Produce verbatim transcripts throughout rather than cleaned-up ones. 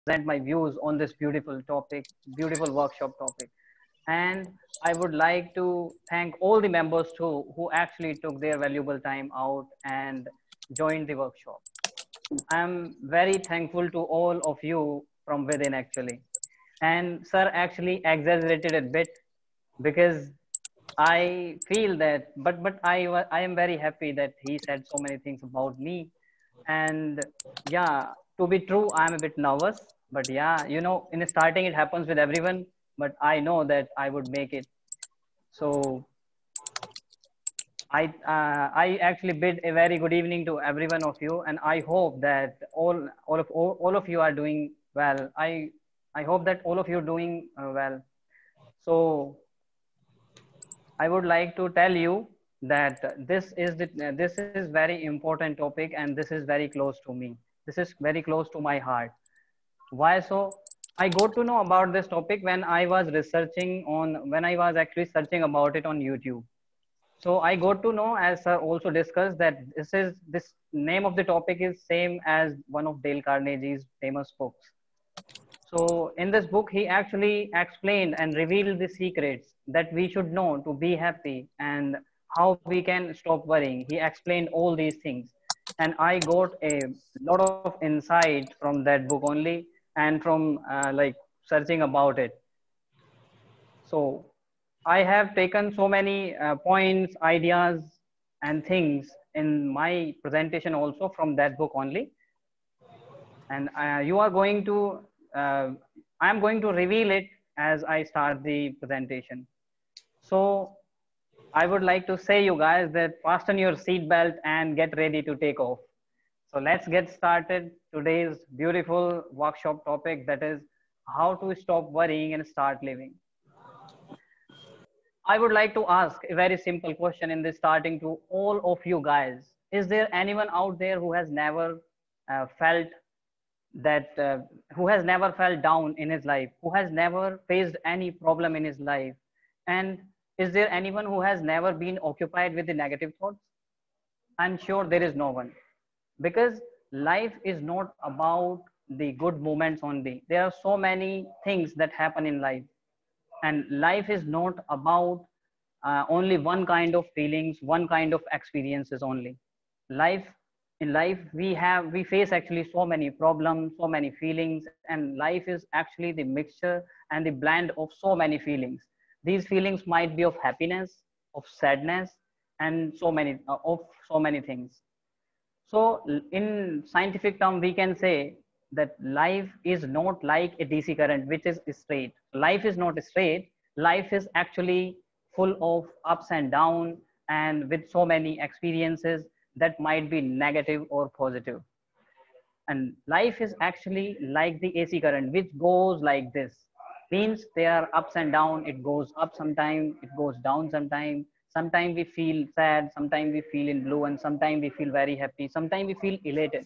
present my views on this beautiful topic, beautiful workshop topic. And I would like to thank all the members too who actually took their valuable time out and joined the workshop. I'm very thankful to all of you from within actually. And sir actually exaggerated a bit because I feel that, but but I wa- I am very happy that he said so many things about me. And yeah, to be true, I'm a bit nervous. But yeah, you know, in the starting it happens with everyone. But I know that I would make it. So I uh, I actually bid a very good evening to every one of you, and I hope that all all of all, all of you are doing well. I I hope that all of you are doing uh, well. So I would like to tell you that this is the, this is very important topic and this is very close to me. This is very close to my heart. Why so? I got to know about this topic when I was researching on when I was actually searching about it on YouTube. So I got to know, as sir also discussed, that this is this name of the topic is same as one of Dale Carnegie's famous books. So in this book, he actually explained and revealed the secrets that we should know to be happy and how we can stop worrying. He explained all these things. And I got a lot of insight from that book only and from uh, like searching about it. So I have taken so many uh, points, ideas, and things in my presentation also from that book only. And uh, you are going to, uh, I'm going to reveal it as I start the presentation. So I would like to say you guys that fasten your seatbelt and get ready to take off. So let's get started today's beautiful workshop topic, that is how to stop worrying and start living. I would like to ask a very simple question in this starting to all of you guys. Is there anyone out there who has never uh, felt that, uh, who has never felt down in his life, who has never faced any problem in his life? And is there anyone who has never been occupied with the negative thoughts? I'm sure there is no one, because life is not about the good moments only. There are so many things that happen in life, and life is not about uh, only one kind of feelings, one kind of experiences only. Life in life we have we face actually so many problems, so many feelings, and life is actually the mixture and the blend of so many feelings. These feelings might be of happiness, of sadness, and so many uh, of so many things. So, in scientific term, we can say that life is not like a D C current, which is straight. Life is not straight. Life is actually full of ups and downs, and with so many experiences that might be negative or positive. And life is actually like the A C current, which goes like this. Means there are ups and downs. It goes up sometime, it goes down sometime. Sometimes we feel sad, sometimes we feel in blue, and sometimes we feel very happy. Sometimes we feel elated.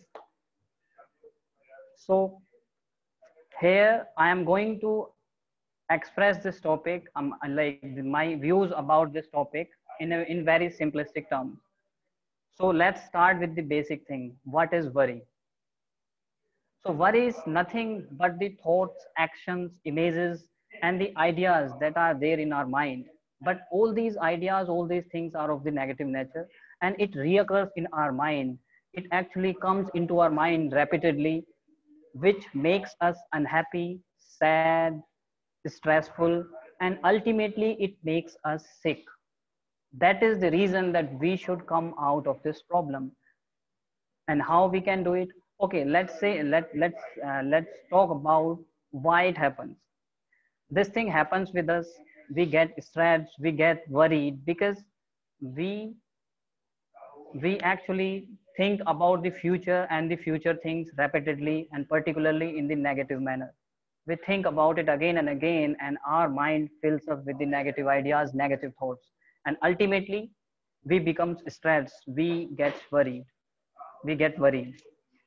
So here I am going to express this topic, um, like my views about this topic in a, in very simplistic terms. So let's start with the basic thing. What is worry? So worry is nothing but the thoughts, actions, images, and the ideas that are there in our mind. But all these ideas, all these things are of the negative nature, and it reoccurs in our mind. It actually comes into our mind repeatedly, which makes us unhappy, sad, stressful, and ultimately it makes us sick. That is the reason that we should come out of this problem. And how we can do it? Okay, let's say let let's uh, let's talk about why it happens. This thing happens with us. We get stressed, we get worried because we we actually think about the future and the future things repeatedly and particularly in the negative manner. We think about it again and again, and our mind fills up with the negative ideas, negative thoughts, and ultimately we become stressed, we get worried, we get worried.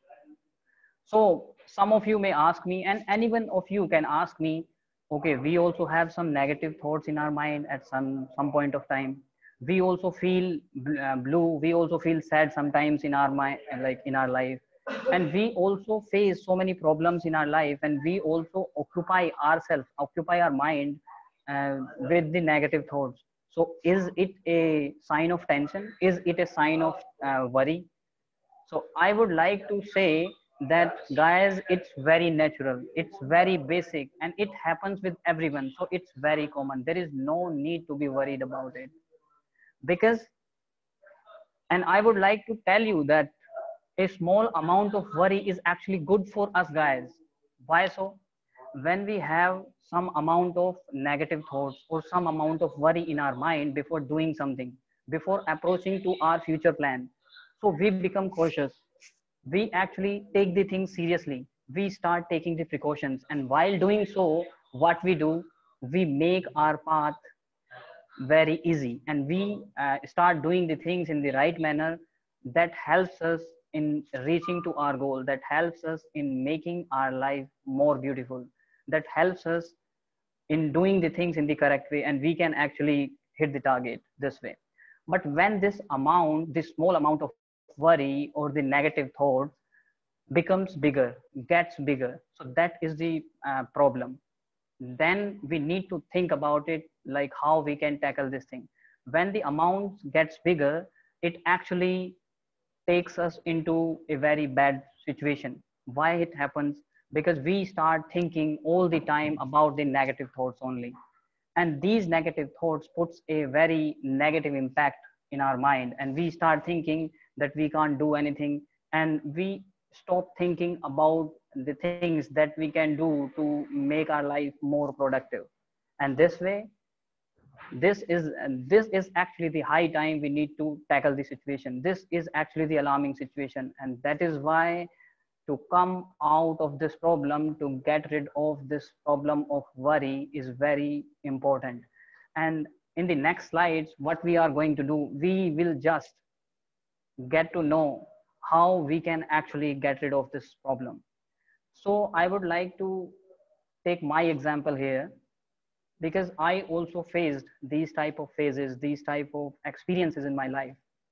So some of you may ask me, and anyone of you can ask me, okay, we also have some negative thoughts in our mind at some some point of time. We also feel uh, blue. We also feel sad sometimes in our mind, like in our life. And we also face so many problems in our life, and we also occupy ourselves, occupy our mind uh, with the negative thoughts. So is it a sign of tension? Is it a sign of uh, worry? So I would like to say that, guys, it's very natural, it's very basic, and it happens with everyone. So it's very common. There is no need to be worried about it. Because, and I would like to tell you that a small amount of worry is actually good for us, guys. Why so? When we have some amount of negative thoughts or some amount of worry in our mind before doing something, before approaching to our future plan, so we become cautious. We actually take the things seriously. We start taking the precautions, and while doing so, what we do, we make our path very easy, and we uh, start doing the things in the right manner that helps us in reaching to our goal, that helps us in making our life more beautiful, that helps us in doing the things in the correct way, and we can actually hit the target this way. But when this amount, this small amount of worry or the negative thoughts becomes bigger, gets bigger, so that is the uh, problem. Then we need to think about it, like how we can tackle this thing. When the amount gets bigger, it actually takes us into a very bad situation. Why it happens? Because we start thinking all the time about the negative thoughts only, and these negative thoughts puts a very negative impact in our mind, and we start thinking that we can't do anything, and we stop thinking about the things that we can do to make our life more productive. And this way, this is this is actually the high time we need to tackle the situation. This is actually the alarming situation, and that is why to come out of this problem, to get rid of this problem of worry, is very important. And in the next slides, what we are going to do, we will just get to know how we can actually get rid of this problem. So I would like to take my example here, because I also faced these type of phases, these type of experiences in my life.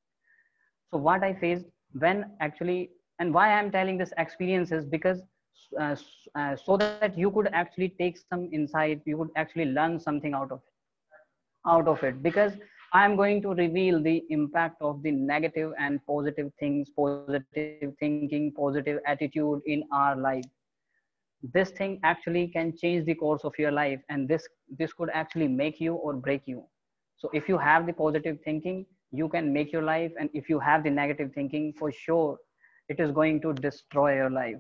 So what I faced when actually, and why I'm telling this experiences, because uh, uh, so that you could actually take some insight, you could actually learn something out of it, out of it. Because I'm going to reveal the impact of the negative and positive things, positive thinking, positive attitude in our life. This thing actually can change the course of your life, and this this could actually make you or break you. So if you have the positive thinking, you can make your life, and if you have the negative thinking, for sure it is going to destroy your life.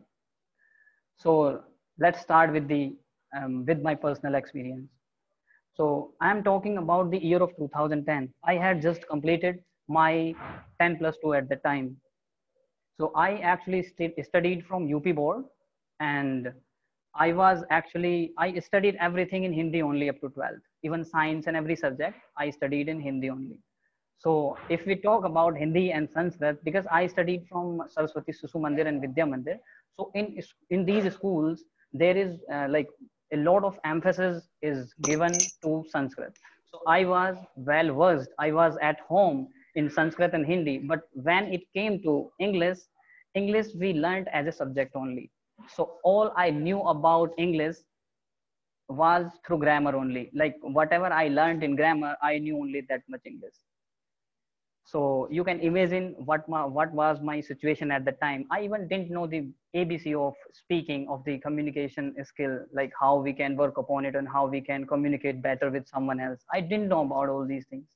So let's start with the um, with my personal experience. So I'm talking about the year of two thousand ten. I had just completed my ten plus two at the time. So I actually st- studied from U P board, and I was actually, I studied everything in Hindi only up to twelfth. Even science and every subject I studied in Hindi only. So if we talk about Hindi and Sanskrit, because I studied from Saraswati Susu Mandir and Vidya Mandir, so in in these schools there is uh, like a lot of emphasis is given to Sanskrit. So I was well versed. I was at home in Sanskrit and Hindi, but when it came to English, English we learned as a subject only. So all I knew about English was through grammar only. Like whatever I learned in grammar, I knew only that much English. So you can imagine what my, what was my situation at the time. I even didn't know the A B C of speaking, of the communication skill, like how we can work upon it and how we can communicate better with someone else. I didn't know about all these things.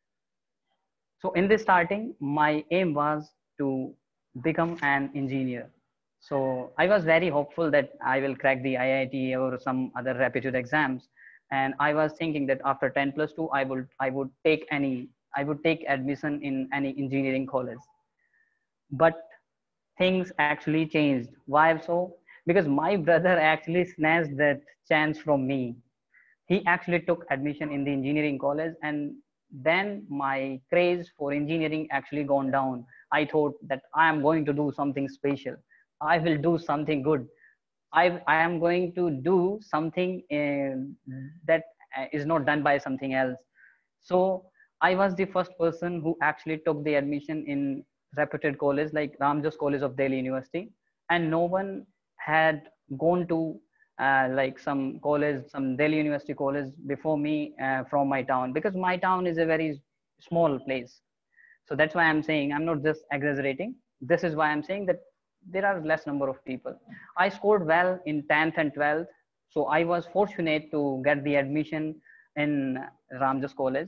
So in the starting, my aim was to become an engineer. So I was very hopeful that I will crack the I I T or some other reputed exams. And I was thinking that after ten plus two, I would, I would take any, I would take admission in any engineering college. But things actually changed. Why so? Because my brother actually snatched that chance from me. He actually took admission in the engineering college, and then my craze for engineering actually gone down. I thought that I am going to do something special. I will do something good. I, I am going to do something uh, that uh, is not done by something else. So I was the first person who actually took the admission in reputed college like Ramjas College of Delhi University. and no one had gone to uh, like some college, some Delhi University college before me uh, from my town, because my town is a very small place. So that's why I'm saying, I'm not just exaggerating. This is why I'm saying that there are less number of people. I scored well in tenth and twelfth. So I was fortunate to get the admission in Ramjas College.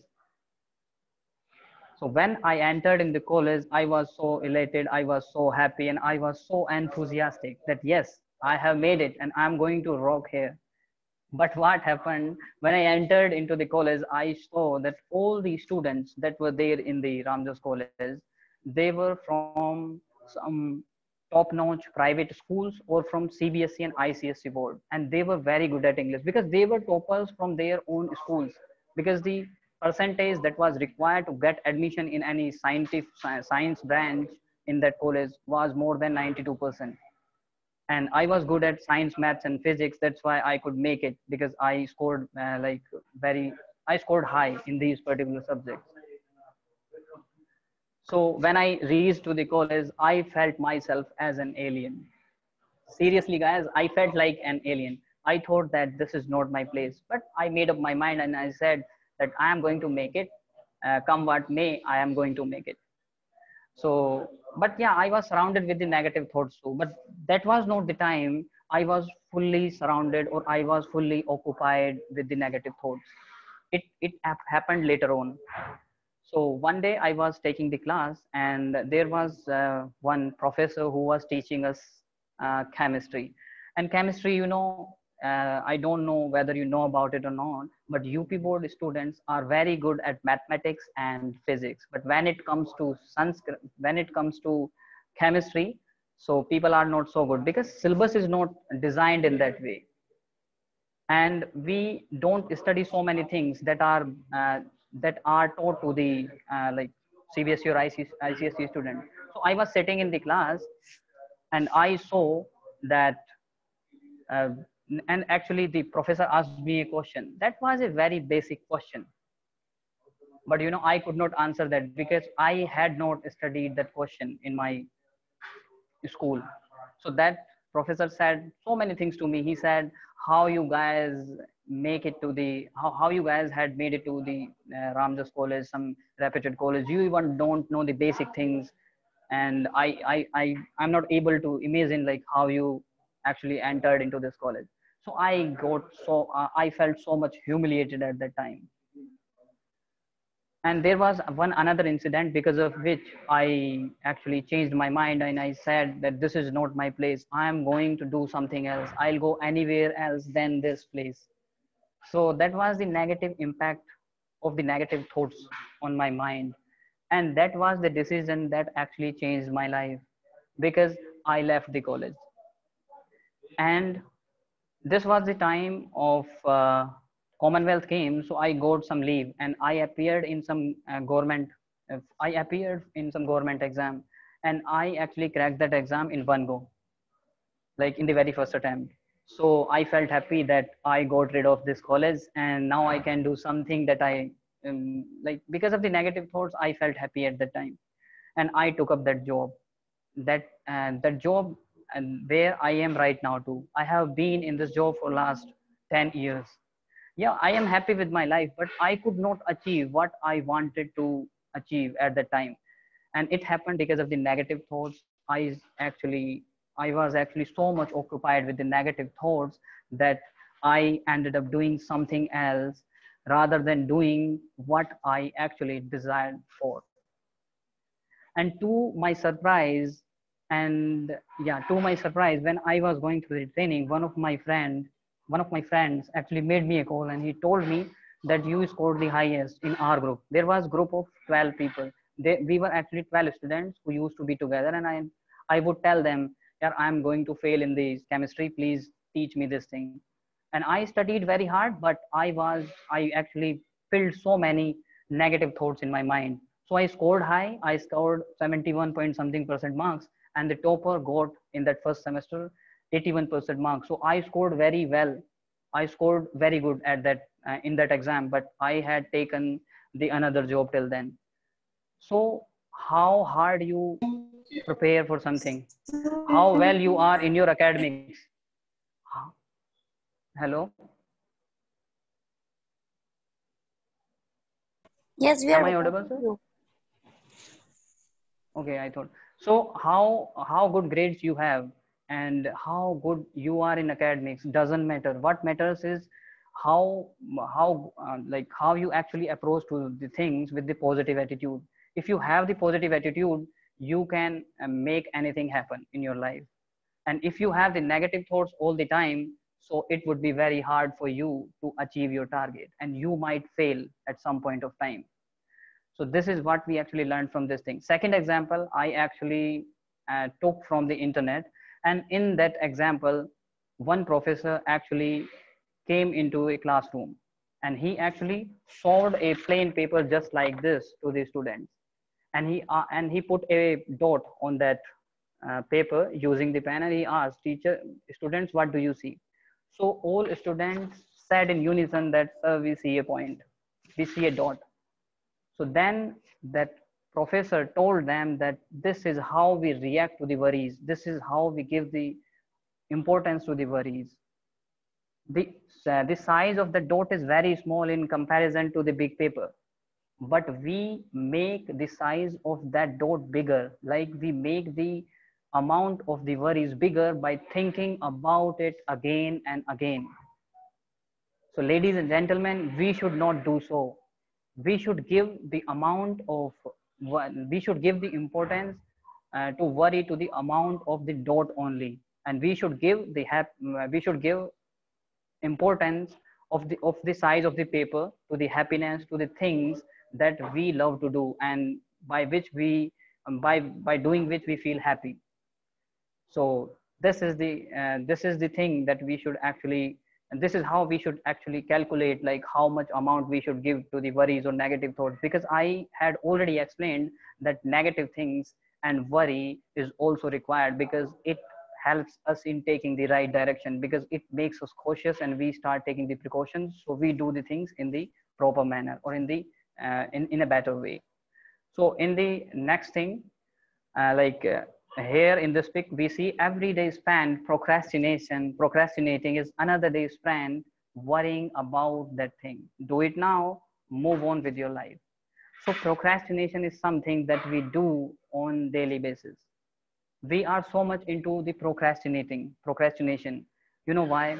So when I entered in the college, I was so elated, I was so happy, and I was so enthusiastic that yes, I have made it and I'm going to rock here. But what happened when I entered into the college, I saw that all the students that were there in the Ramjas College, they were from some top-notch private schools or from C B S E and I C S E board, and they were very good at English because they were toppers from their own schools. Because the percentage that was required to get admission in any scientific science branch in that college was more than ninety-two percent, and I was good at science, maths, and physics. That's why I could make it, because I scored uh, like very, I scored high in these particular subjects. So when I reached to the college, I felt myself as an alien. Seriously, guys, I felt like an alien. I thought that this is not my place, but I made up my mind and I said that I am going to make it. Uh, come what may, I am going to make it. So, but yeah, I was surrounded with the negative thoughts too. But that was not the time I was fully surrounded or I was fully occupied with the negative thoughts. It it happened later on. So one day I was taking the class, and there was uh, one professor who was teaching us uh, chemistry. And chemistry, you know, uh, I don't know whether you know about it or not, but U P board students are very good at mathematics and physics. But when it comes to Sanskrit, when it comes to chemistry, so people are not so good because syllabus is not designed in that way, and we don't study so many things that are uh, that are taught to the uh, like C B S E or I C S E student. So I was sitting in the class and I saw that uh, and actually the professor asked me a question that was a very basic question, but you know I could not answer that because I had not studied that question in my school. So that professor said so many things to me. He said, how you guys make it to the, how, how you guys had made it to the uh, Ramjas college, some reputed college. You even don't know the basic things. And I, I, I, I'm not able to imagine like how you actually entered into this college. So I got so, uh, I felt so much humiliated at that time. And there was one another incident because of which I actually changed my mind and I said that this is not my place. I am going to do something else. I'll go anywhere else than this place. So that was the negative impact of the negative thoughts on my mind. And that was the decision that actually changed my life, because I left the college. And this was the time of uh, Commonwealth Games, so I got some leave and I appeared in some uh, government. Uh, I appeared in some government exam, and I actually cracked that exam in one go, like in the very first attempt. So I felt happy that I got rid of this college, and now I can do something that I um, like. Because of the negative thoughts, I felt happy at that time, and I took up that job. That uh, that job, and where I am right now too. I have been in this job for last ten years. Yeah, I am happy with my life, but I could not achieve what I wanted to achieve at that time. And it happened because of the negative thoughts. I actually, I was actually so much occupied with the negative thoughts that I ended up doing something else rather than doing what I actually desired for. And to my surprise, and yeah, to my surprise, when I was going through the training, one of my friend, one of my friends actually made me a call and he told me that you scored the highest in our group. There was group of twelve people. They, we were actually twelve students who used to be together, and I, I would tell them, yeah, I'm going to fail in this chemistry. Please teach me this thing. And I studied very hard, but I was, I actually filled so many negative thoughts in my mind. So I scored high. I scored seventy-one point something percent marks, and the topper got in that first semester eighty-one percent marks. So I scored very well. I scored very good at that uh, in that exam, but I had taken the another job till then. So how hard you prepare for something, how well you are in your academics. Hello, Yes, we am are I recording audible, sir? you. Okay, I thought so. How how good grades you have and how good you are in academics doesn't matter. What matters is how how uh, like how you actually approach to the things with the positive attitude. If you have the positive attitude, you can uh, make anything happen in your life. And if you have the negative thoughts all the time, so it would be very hard for you to achieve your target, and you might fail at some point of time. So this is what we actually learned from this thing. Second example, I actually uh, took from the internet. And in that example, one professor actually came into a classroom, and he actually solved a plain paper just like this to the students. And he uh, and he put a dot on that uh, paper using the pen, and he asked teacher, students, what do you see? So all students said in unison that, sir, we see a point, we see a dot. So then that professor told them that this is how we react to the worries. This is how we give the importance to the worries. The, uh, the size of the dot is very small in comparison to the big paper. But we make the size of that dot bigger, like we make the amount of the worries bigger by thinking about it again and again. So, ladies and gentlemen, we should not do so. We should give the amount of, we should give the importance uh, to worry to the amount of the dot only, and we should give the hap- we should give importance of the of the size of the paper to the happiness, to the things that we love to do, and by which we um, by by doing which we feel happy. So this is the uh, this is the thing that we should actually, and this is how we should actually calculate like how much amount we should give to the worries or negative thoughts, because I had already explained that negative things and worry is also required, because it helps us in taking the right direction, because it makes us cautious and we start taking the precautions, so we do the things in the proper manner, or in the uh, in, in a better way. So in the next thing, uh, like uh, here in this pic, we see every day spent procrastination. Procrastinating is another day spent worrying about that thing. Do it now, move on with your life. So procrastination is something that we do on daily basis. We are so much into the procrastinating, procrastination. You know why?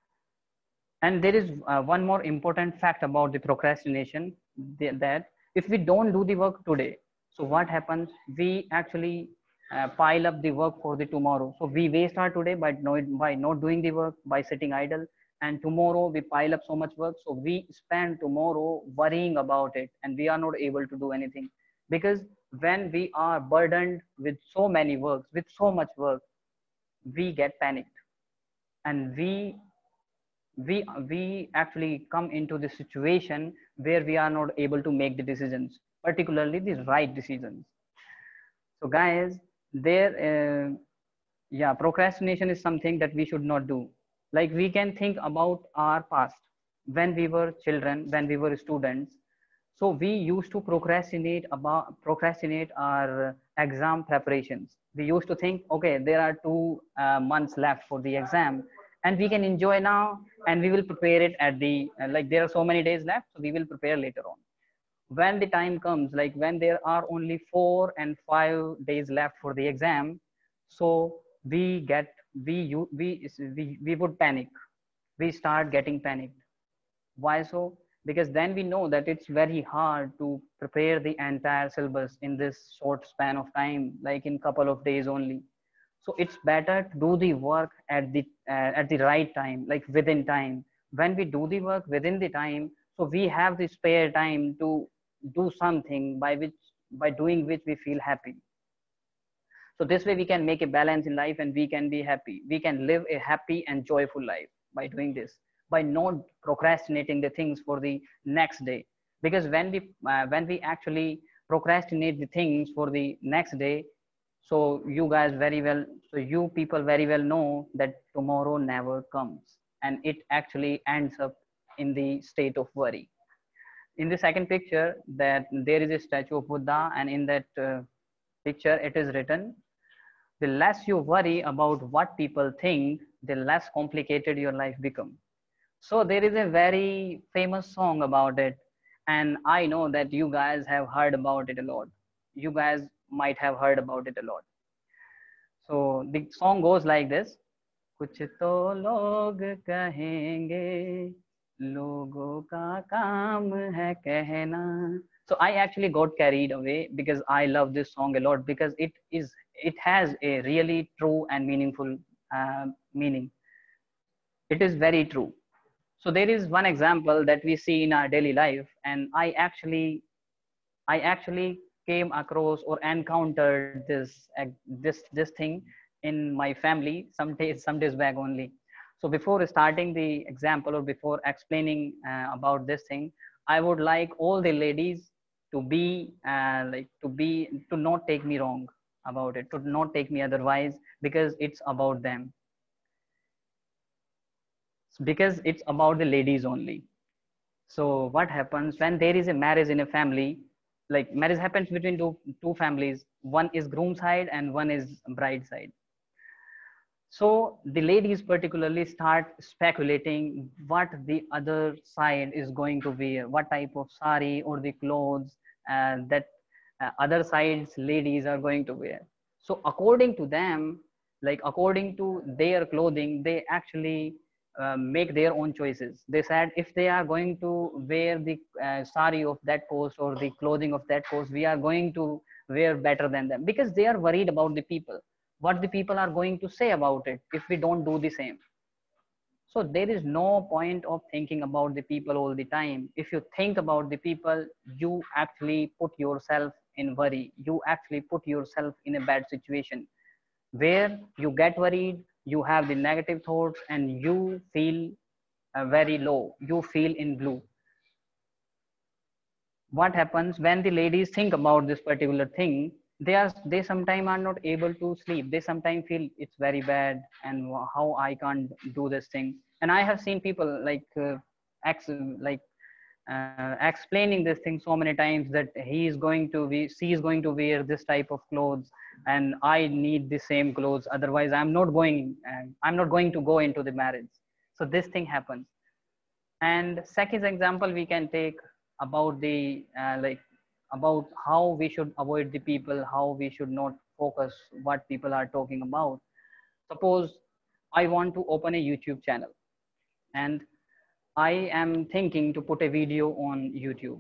And there is uh, one more important fact about the procrastination, that if we don't do the work today, so what happens? We actually uh, pile up the work for the tomorrow. So we waste our today by not, by not doing the work, by sitting idle. And tomorrow we pile up so much work. So we spend tomorrow worrying about it, and we are not able to do anything. Because when we are burdened with so many works, with so much work, we get panicked, and we we we actually come into the situation where we are not able to make the decisions, particularly the right decisions. So guys, there uh, yeah, procrastination is something that we should not do. Like we can think about our past, when we were children, when we were students. So we used to procrastinate about procrastinate our exam preparations. We used to think, okay, there are two uh, months left for the exam, and we can enjoy now, and we will prepare it at the uh, like there are so many days left, so we will prepare later on. When the time comes, like when there are only four and five days left for the exam, so we get we you we we, we would panic. We start getting panicked. Why so? Because then we know that it's very hard to prepare the entire syllabus in this short span of time, like in couple of days only. So it's better to do the work at the uh, at the right time, like within time. When we do the work within the time, so we have the spare time to do something by which by doing which we feel happy. So this way we can make a balance in life, and we can be happy. We can live a happy and joyful life by doing this, by not procrastinating the things for the next day. Because when we uh, when we actually procrastinate the things for the next day, so you guys very well, so you people very well know that tomorrow never comes, and it actually ends up in the state of worry. In the second picture, that there is a statue of Buddha, and in that uh, picture it is written, the less you worry about what people think, the less complicated your life becomes. So there is a very famous song about it, and I know that you guys have heard about it a lot. You guys might have heard about it a lot. So the song goes like this: कुछ तो लोग कहेंगे, लोगों का काम है कहना. So I actually got carried away because I love this song a lot, because it is it has a really true and meaningful uh, meaning. It is very true. So there is one example that we see in our daily life, and I actually I actually came across or encountered this this this thing in my family some days some days back only. So before starting the example or before explaining uh, about this thing, I would like all the ladies to be uh, like to be to not take me wrong about it, to not take me otherwise, because it's about them, because it's about the ladies only. So what happens when there is a marriage in a family? Like marriage happens between two two families. One is groom side and one is bride side. So the ladies particularly start speculating what the other side is going to wear, what type of sari or the clothes uh, that uh, other side's ladies are going to wear. So according to them, like according to their clothing, they actually uh, make their own choices. They said if they are going to wear the uh, sari of that post or the clothing of that post, we are going to wear better than them, because they are worried about the people, what the people are going to say about it if we don't do the same. So there is no point of thinking about the people all the time. If you think about the people, you actually put yourself in worry, you actually put yourself in a bad situation where you get worried, you have the negative thoughts, and you feel uh, very low, you feel in blue. What happens when the ladies think about this particular thing? They are they sometimes are not able to sleep. They sometimes feel it's very bad, and how I can't do this thing. And I have seen people like uh, ex like uh, explaining this thing so many times, that he is going to be she is going to wear this type of clothes, and I need the same clothes, otherwise I'm not going uh, I'm not going to go into the marriage. So this thing happens. And second example we can take about the uh, like about how we should avoid the people, how we should not focus what people are talking about. Suppose I want to open a YouTube channel, and I am thinking to put a video on YouTube.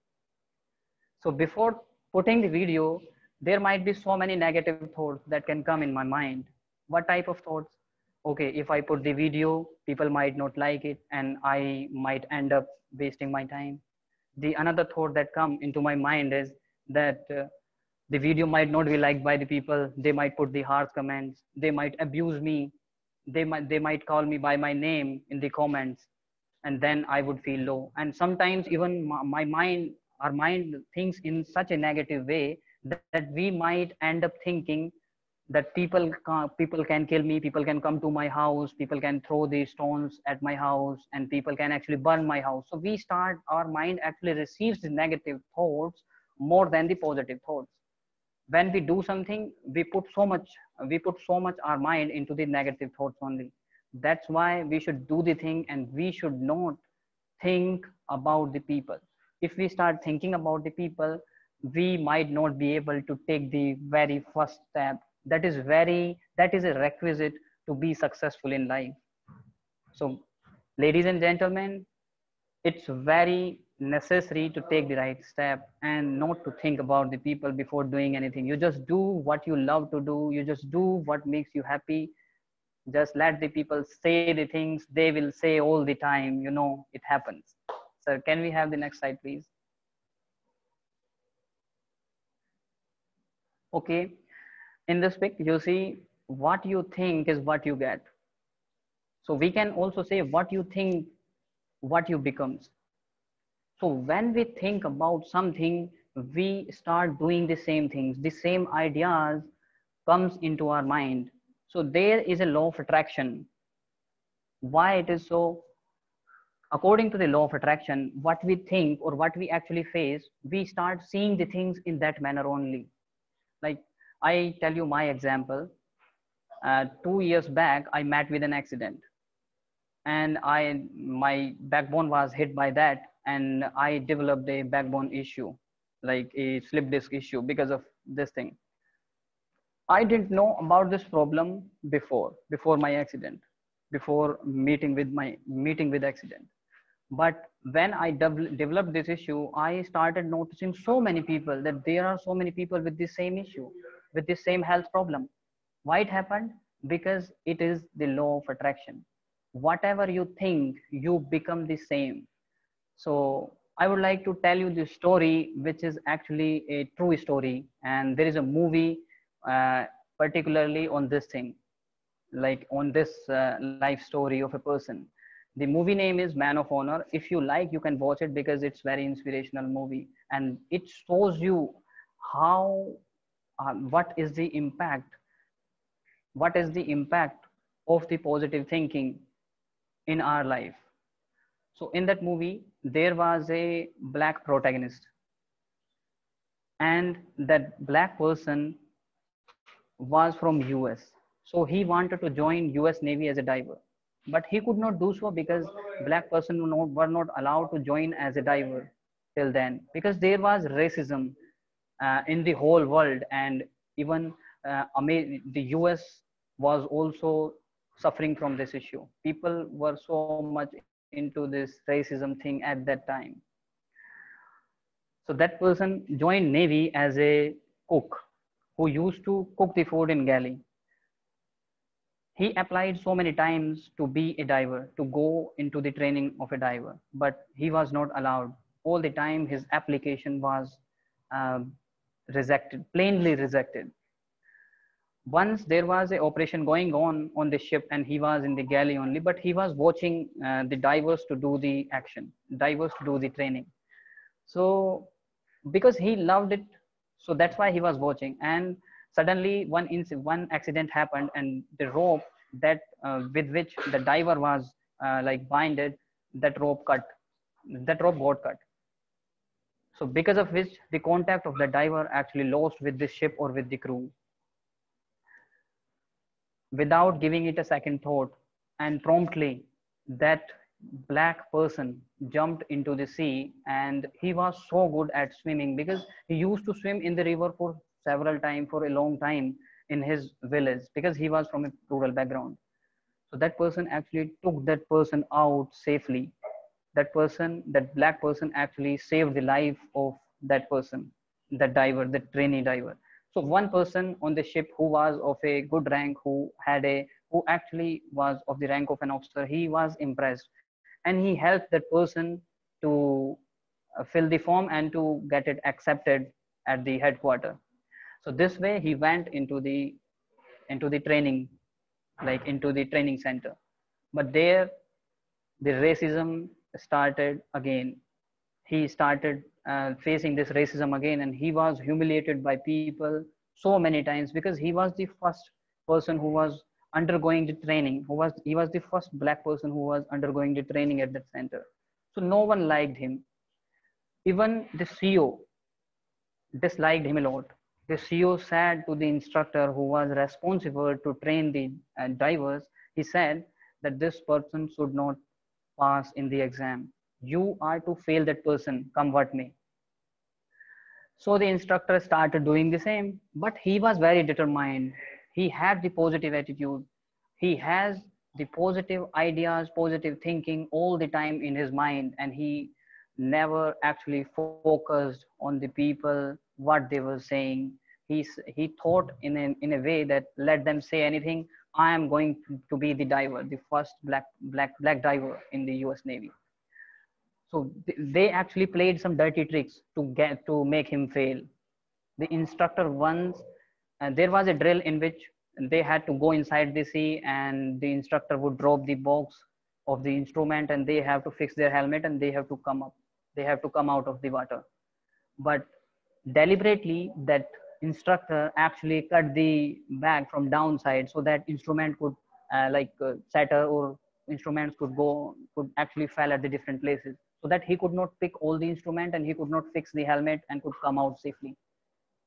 So before putting the video, there might be so many negative thoughts that can come in my mind. What type of thoughts? Okay, if I put the video, people might not like it, and I might end up wasting my time. The another thought that come into my mind is that uh, the video might not be liked by the people. They might put the harsh comments, they might abuse me, they might they might call me by my name in the comments, and then I would feel low. And sometimes even my, my mind our mind thinks in such a negative way that, that we might end up thinking that people ca- people can kill me, people can come to my house, people can throw these stones at my house, and people can actually burn my house. So we start our mind actually receives the negative thoughts more than the positive thoughts. When we do something, we put so much we put so much our mind into the negative thoughts only. That's why we should do the thing, and we should not think about the people. If we start thinking about the people, we might not be able to take the very first step. That is very that is a requisite to be successful in life. So ladies and gentlemen, it's very necessary to take the right step and not to think about the people before doing anything. You just do what you love to do, you just do what makes you happy. Just let the people say the things they will say all the time, you know it happens. So can we have the next slide, please? Okay, in this pic you see, what you think is what you get. So we can also say what you think, what you becomes. So when we think about something, we start doing the same things, the same ideas comes into our mind. So there is a law of attraction. Why it is so? According to the law of attraction, what we think or what we actually face, we start seeing the things in that manner only. Like, I tell you my example. Uh, two years back, I met with an accident, and I my backbone was hit by that, and I developed a backbone issue, like a slip disc issue because of this thing. I didn't know about this problem before before my accident, before meeting with my meeting with accident. But when I dev- developed this issue, I started noticing so many people, that there are so many people with the same issue, with the same health problem. Why it happened? Because it is the law of attraction. Whatever you think, you become the same. So I would like to tell you this story, which is actually a true story, and there is a movie uh, particularly on this thing, like on this uh, life story of a person. The movie name is Man of Honor. If you like, you can watch it because it's very inspirational movie, and it shows you how uh, what is the impact, what is the impact of the positive thinking in our life. So in that movie, there was a black protagonist, and that black person was from U S. So he wanted to join U S Navy as a diver, but he could not do so because black person were not, were not allowed to join as a diver till then, because there was racism uh, in the whole world, and even uh, the U S was also suffering from this issue. People were so much into this racism thing at that time. So that person joined Navy as a cook who used to cook the food in galley. He applied so many times to be a diver, to go into the training of a diver, but he was not allowed. All the time his application was um, rejected, plainly rejected. Once there was a operation going on on the ship, and he was in the galley only, but he was watching uh, the divers to do the action, divers to do the training. So because he loved it, so that's why he was watching. And suddenly one inc- one accident happened, and the rope that uh, with which the diver was uh, like binded, that rope cut, that rope got cut. So because of which the contact of the diver actually lost with the ship or with the crew, without giving it a second thought, and promptly that black person jumped into the sea. And he was so good at swimming because he used to swim in the river for several times, for a long time, in his village, because he was from a rural background. So that person actually took that person out safely. That person, that black person, actually saved the life of that person, that diver, the trainee diver. So one person on the ship who was of a good rank, who had a, who actually was of the rank of an officer, he was impressed, and he helped that person to uh, fill the form and to get it accepted at the headquarter. So this way he went into the into the training, like into the training center. But there the racism started again. He started uh, facing this racism again, and he was humiliated by people so many times, because he was the first person who was undergoing the training, who was he was the first black person who was undergoing the training at that center. So no one liked him. Even the CEO disliked him a lot. The CEO said to the instructor who was responsible to train the uh, divers, he said that this person should not pass in the exam. You are to fail that person, come what may. So the instructor started doing the same, but he was very determined. He had the positive attitude. He has the positive ideas, positive thinking all the time in his mind, and he never actually focused on the people, what they were saying. He, he thought in a, in a way that let them say anything, I am going to be the diver, the first black, black, black diver in the U S Navy. So they actually played some dirty tricks to get to make him fail. The instructor once, uh, there was a drill in which they had to go inside the sea, and the instructor would drop the box of the instrument, and they have to fix their helmet, and they have to come up, they have to come out of the water. But deliberately that instructor actually cut the bag from downside, so that instrument could uh, like uh, shatter, or instruments could go could actually fall at the different places, so that he could not pick all the instrument, and he could not fix the helmet and could come out safely.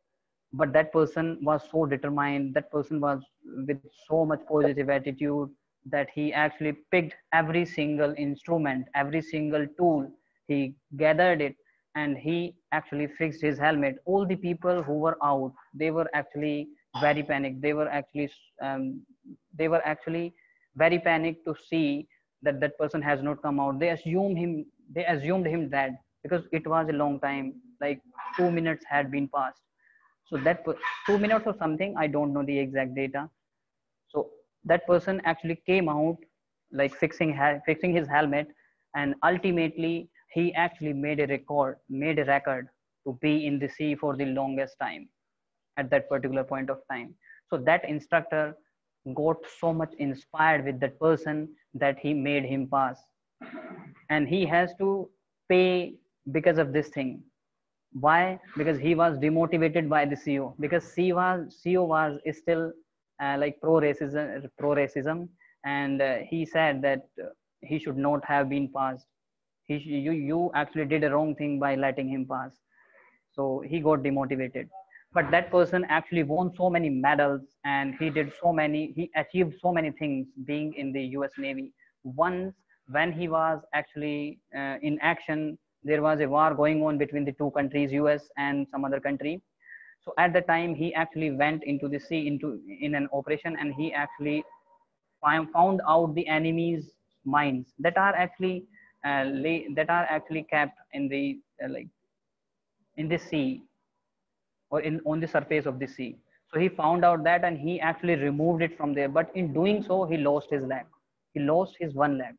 but that person was so determined, that person was with so much positive attitude, that he actually picked every single instrument, every single tool, he gathered it, and he actually fixed his helmet. All the people who were out, they were actually very panicked, they were actually um, they were actually very panicked to see that that person has not come out. They assumed him, they assumed him dead, because it was a long time, like two minutes had been passed. So that two minutes or something, I don't know the exact data. So that person actually came out, like fixing fixing his helmet, and ultimately he actually made a record, made a record to be in the sea for the longest time at that particular point of time. So that instructor got so much inspired with that person that he made him pass, and he has to pay because of this thing. Why? Because he was demotivated by the C E O. Because C E O was, C E O was still uh, like pro racism, pro racism, and uh, he said that uh, he should not have been passed. He, you, you actually did a wrong thing by letting him pass. So he got demotivated. But that person actually won so many medals, and he did so many. He achieved so many things being in the U S Navy. Once, when he was actually uh, in action, there was a war going on between the two countries, U S and some other country. So at the time, he actually went into the sea into in an operation, and he actually found out the enemy's mines that are actually uh, lay, that are actually kept in the uh, like in the sea, or in on the surface of the sea. So he found out that, and he actually removed it from there. But in doing so, he lost his leg. He lost his one leg.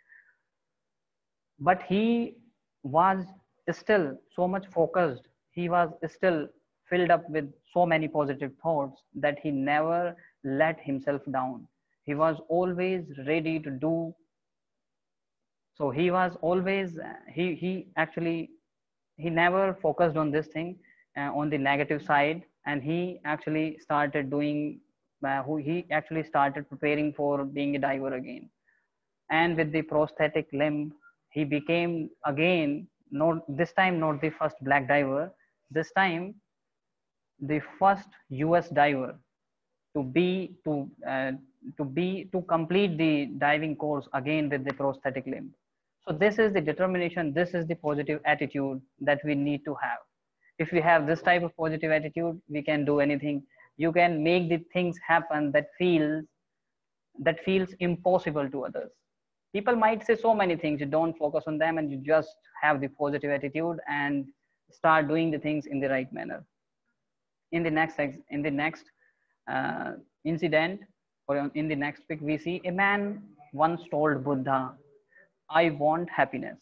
But he was still so much focused. He was still filled up with so many positive thoughts that he never let himself down. He was always ready to do. So he was always, he, he actually, he never focused on this thing, uh, on the negative side. And he actually started doing, uh, who he actually started preparing for being a diver again. And with the prosthetic limb, he became again, not this time, not the first black diver, this time the first U S diver to be to uh, to be to complete the diving course again with the prosthetic limb. So this is the determination, this is the positive attitude that we need to have. If we have this type of positive attitude, we can do anything. You can make the things happen that feels that feels impossible to others. People might say so many things, you don't focus on them, and you just have the positive attitude and start doing the things in the right manner. In the next in the next uh, incident, or in the next pic, we see a man once told Buddha, I want happiness.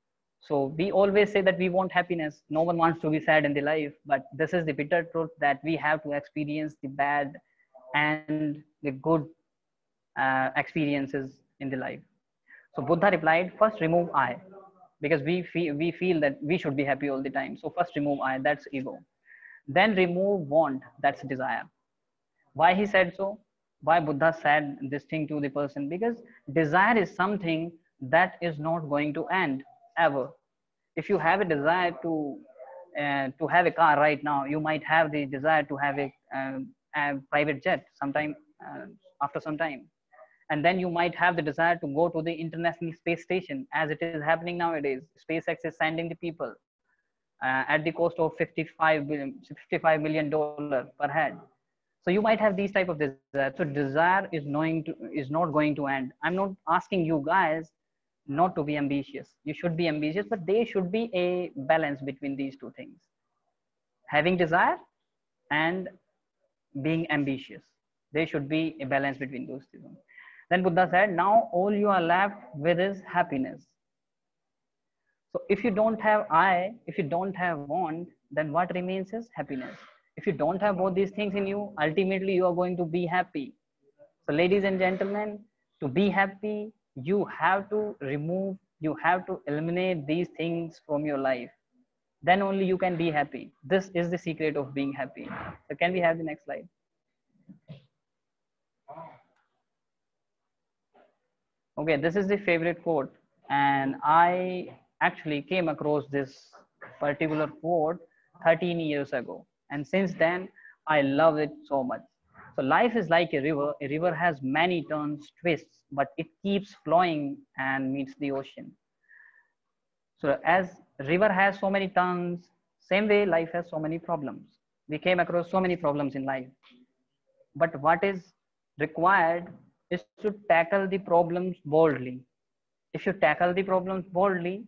So we always say that we want happiness. No one wants to be sad in the life, but this is the bitter truth that we have to experience the bad and the good uh, experiences in the life. So Buddha replied, first remove I, because we feel, we feel that we should be happy all the time. So first remove I, that's ego. Then remove want, that's desire. Why he said so? Why Buddha said this thing to the person? Because desire is something that is not going to end ever. If you have a desire to uh, to have a car right now, you might have the desire to have a, uh, a private jet sometime uh, after some time, and then you might have the desire to go to the International Space Station, as it is happening nowadays. SpaceX is sending the people uh, at the cost of fifty-five million dollars per head. So you might have these type of desire. So desire is knowing to, is not going to end. I'm not asking you guys not to be ambitious. You should be ambitious, but there should be a balance between these two things: having desire and being ambitious. There should be a balance between those two. Then Buddha said, now all you are left with is happiness. So if you don't have I, if you don't have want, then what remains is happiness. If you don't have both these things in you, ultimately you are going to be happy. So ladies and gentlemen, to be happy, you have to remove, you have to eliminate these things from your life. Then only you can be happy. This is the secret of being happy. So can we have the next slide? Okay, this is the favorite quote. And I actually came across this particular quote thirteen years ago. And since then, I love it so much. So life is like a river. A river has many turns, twists, but it keeps flowing and meets the ocean. So as river has so many turns, same way life has so many problems. We came across so many problems in life. But what is required is to tackle the problems boldly. If you tackle the problems boldly,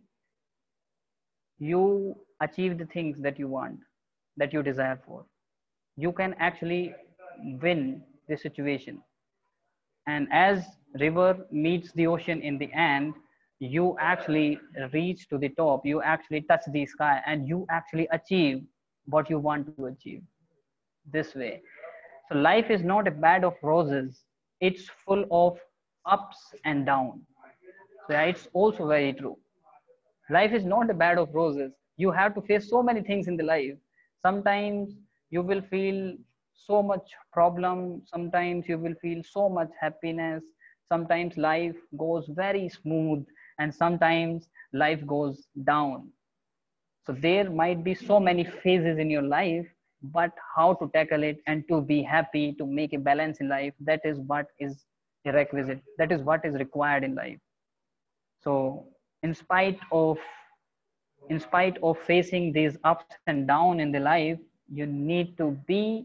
you achieve the things that you want, that you desire for. You can actually win the situation. And as river meets the ocean in the end, you actually reach to the top, you actually touch the sky, and you actually achieve what you want to achieve this way. So life is not a bed of roses, it's full of ups and downs. So yeah, it's also very true. Life is not a bed of roses. You have to face so many things in the life. Sometimes you will feel so much problem. Sometimes you will feel so much happiness. Sometimes life goes very smooth, and sometimes life goes down. So there might be so many phases in your life, but how to tackle it and to be happy, to make a balance in life, that is what is a requisite. That is what is required in life. So in spite of in spite of facing these ups and downs in the life, you need to be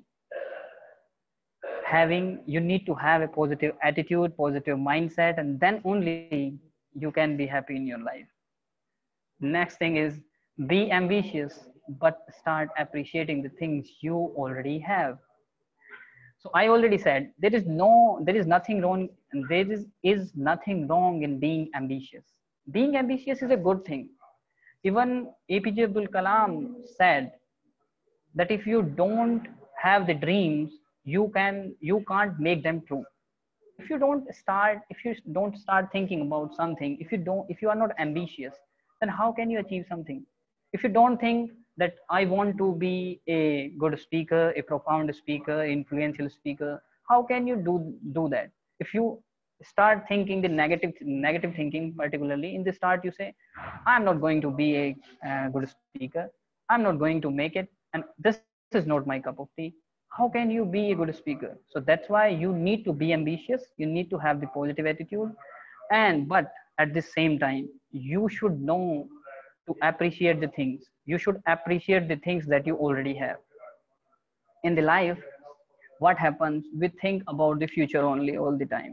having you need to have a positive attitude, positive mindset, and then only you can be happy in your life. Next thing is, be ambitious, but start appreciating the things you already have. So I already said there is no there is nothing wrong, and there is, is nothing wrong in being ambitious. Being ambitious is a good thing. Even A P J Abdul Kalam said that if you don't have the dreams, you can you can't make them true. If you don't start if you don't start thinking about something, if you don't if you are not ambitious, then how can you achieve something? If you don't think that I want to be a good speaker, a profound speaker, influential speaker, how can you do do that? If you start thinking the negative negative thinking, particularly in the start you say, I'm not going to be a uh, good speaker, I'm not going to make it, and this is not my cup of tea. How can you be a good speaker? So that's why you need to be ambitious, you need to have the positive attitude. And but at the same time, you should know to appreciate the things. You should appreciate the things that you already have. In the life, what happens, we think about the future only all the time.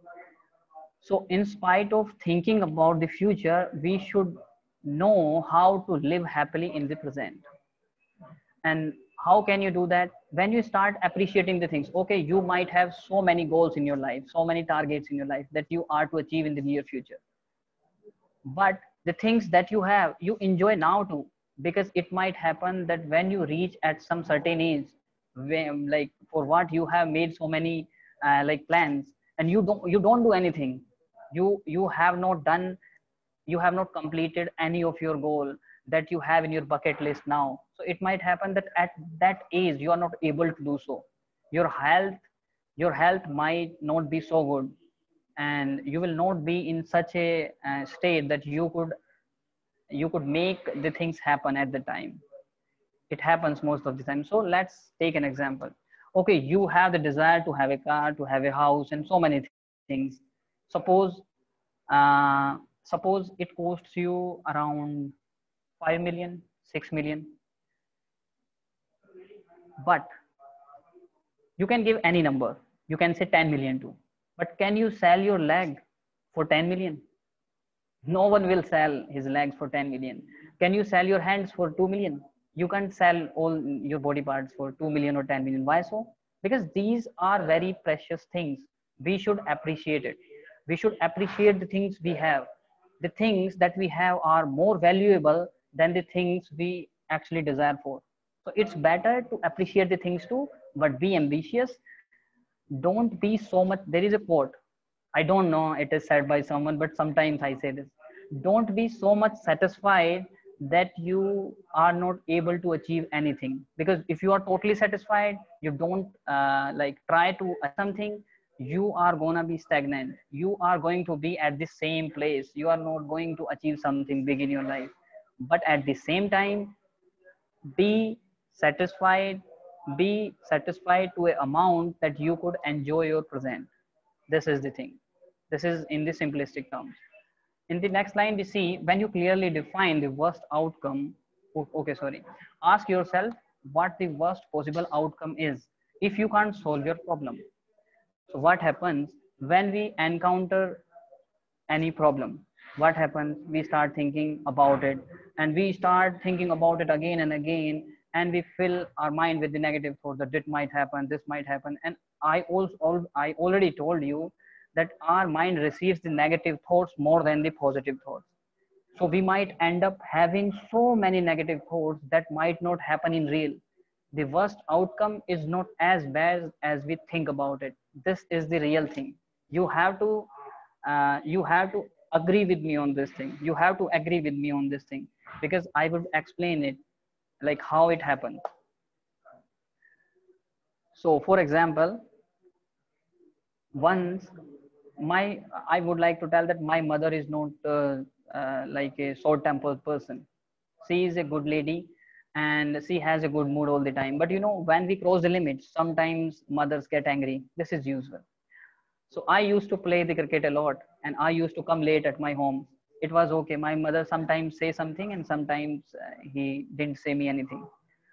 So in spite of thinking about the future, we should know how to live happily in the present. And how can you do that? When you start appreciating the things. Okay, you might have so many goals in your life, so many targets in your life that you are to achieve in the near future, but the things that you have, you enjoy now too. Because it might happen that when you reach at some certain age, when, like for what you have made so many uh, like plans, and you don't you don't do anything, you you have not done you have not completed any of your goal that you have in your bucket list now. So it might happen that at that age you are not able to do so. Your health your health might not be so good, and you will not be in such a uh, state that you could you could make the things happen at the time. It happens most of the time. So let's take an example. Okay, you have the desire to have a car, to have a house, and so many things. Suppose uh, suppose it costs you around five million, six million, but you can give any number. You can say ten million too. But can you sell your leg for ten million? No one will sell his legs for ten million. Can you sell your hands for two million? You can't sell all your body parts for two million or ten million. Why so? Because these are very precious things. We should appreciate it. We should appreciate the things we have. The things that we have are more valuable than the things we actually desire for. So it's better to appreciate the things too, but be ambitious. Don't be so much. There is a quote, I don't know it is said by someone, but sometimes I say this: don't be so much satisfied that you are not able to achieve anything. Because if you are totally satisfied, you don't uh, like try to achieve something, you are gonna be stagnant. You are going to be at the same place. You are not going to achieve something big in your life. But at the same time, be satisfied, be satisfied to an amount that you could enjoy your present. This is the thing. This is in the simplistic terms. In the next line, we see when you clearly define the worst outcome. Okay, sorry. Ask yourself what the worst possible outcome is if you can't solve your problem. So, what happens when we encounter any problem? What happens? We start thinking about it, and we start thinking about it again and again, and we fill our mind with the negative thoughts that it might happen, this might happen. And I also I already told you that our mind receives the negative thoughts more than the positive thoughts. So we might end up having so many negative thoughts that might not happen in real. The worst outcome is not as bad as we think about it. This is the real thing. You have to uh, you have to agree with me on this thing. You have to agree with me on this thing, because I would explain it like how it happened. So for example, once my I would like to tell that my mother is not uh, uh, like a short tempered person. She is a good lady, and she has a good mood all the time. But you know, when we cross the limits, sometimes mothers get angry. This is usual. So I used to play the cricket a lot, and I used to come late at my home. It was okay. My mother sometimes say something, and sometimes uh, he didn't say me anything.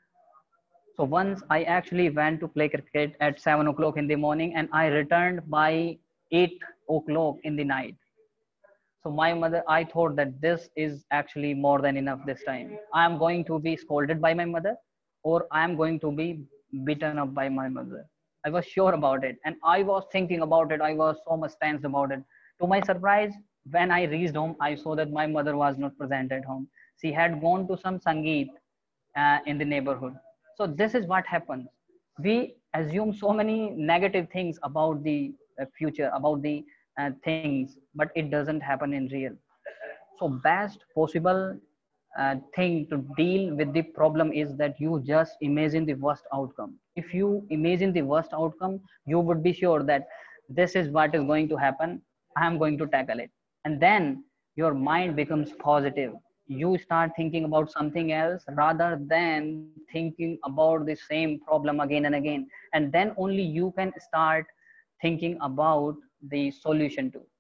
So once I actually went to play cricket at seven o'clock in the morning, and I returned by eight o'clock in the night. So my mother, I thought that this is actually more than enough this time. I am going to be scolded by my mother, or I am going to be beaten up by my mother. I was sure about it, and I was thinking about it. I was so much tense about it. To my surprise, when I reached home, I saw that my mother was not present at home. She had gone to some sangeet uh, in the neighborhood. So this is what happens. We assume so many negative things about the uh, future, about the uh, things, but it doesn't happen in real. So best possible uh, thing to deal with the problem is that you just imagine the worst outcome. If you imagine the worst outcome, you would be sure that this is what is going to happen. I am going to tackle it. And then your mind becomes positive. You start thinking about something else rather than thinking about the same problem again and again. And then only you can start thinking about the solution too.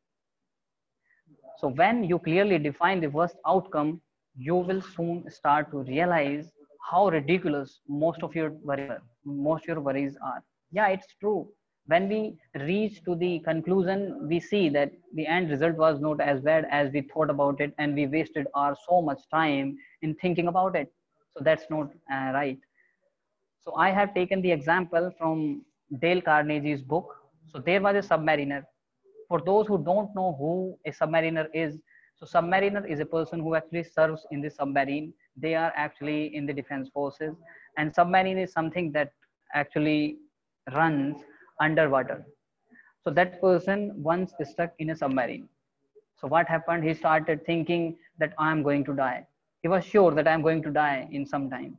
So when you clearly define the worst outcome, you will soon start to realize how ridiculous most of your worries are. Most your worries are. Yeah, it's true. When we reach to the conclusion, we see that the end result was not as bad as we thought about it, and we wasted our so much time in thinking about it. So that's not uh, right. So I have taken the example from Dale Carnegie's book. So there was a submariner. For those who don't know who a submariner is, so submariner is a person who actually serves in the submarine. They are actually in the defense forces, and submarine is something that actually runs underwater. So that person once stuck in a submarine. So what happened? He started thinking that I am going to die. He was sure that I am going to die in some time.